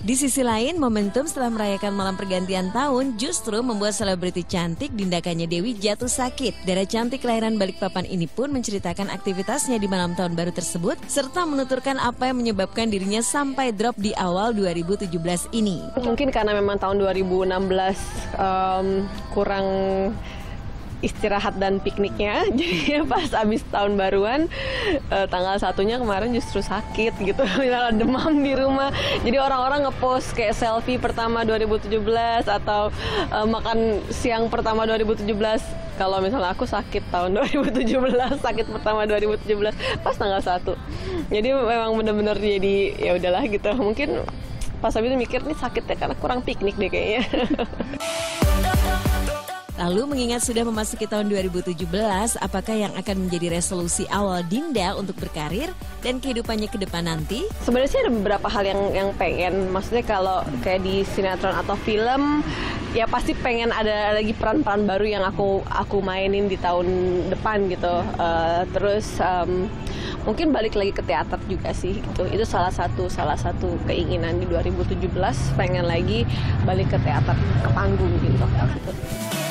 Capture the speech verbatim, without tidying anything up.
Di sisi lain, momentum setelah merayakan malam pergantian tahun justru membuat selebriti cantik Dindakannya Dewi jatuh sakit. Dara cantik kelahiran Balikpapan ini pun menceritakan aktivitasnya di malam tahun baru tersebut, serta menuturkan apa yang menyebabkan dirinya sampai drop di awal dua ribu tujuh belas ini. Mungkin karena memang tahun dua ribu enam belas um, kurang istirahat dan pikniknya, jadi pas abis tahun baruan uh, tanggal satunya kemarin justru sakit gitu, misalnya demam di rumah. Jadi orang-orang ngepost kayak selfie pertama dua ribu tujuh belas atau uh, makan siang pertama dua ribu tujuh belas. Kalau misalnya aku sakit tahun dua ribu tujuh belas, sakit pertama dua ribu tujuh belas pas tanggal satu. Jadi memang benar-benar jadi ya udahlah gitu. Mungkin pas abis itu mikir nih sakit ya karena kurang piknik deh kayaknya. Lalu mengingat sudah memasuki tahun dua ribu tujuh belas, apakah yang akan menjadi resolusi awal Dinda untuk berkarir dan kehidupannya ke depan nanti? Sebenarnya sih ada beberapa hal yang yang pengen, maksudnya kalau kayak di sinetron atau film, ya pasti pengen ada lagi peran-peran baru yang aku aku mainin di tahun depan gitu. Uh, terus um, mungkin balik lagi ke teater juga sih gitu. Itu salah satu salah satu keinginan di dua ribu tujuh belas, pengen lagi balik ke teater, ke panggung gitu. gitu.